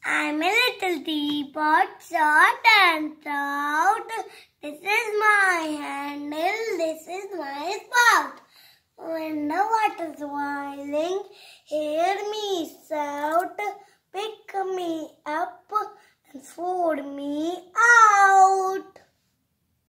I'm a little teapot, short and stout. This is my handle, this is my spout. When the water's boiling, hear me shout. Pick me up and pour me out.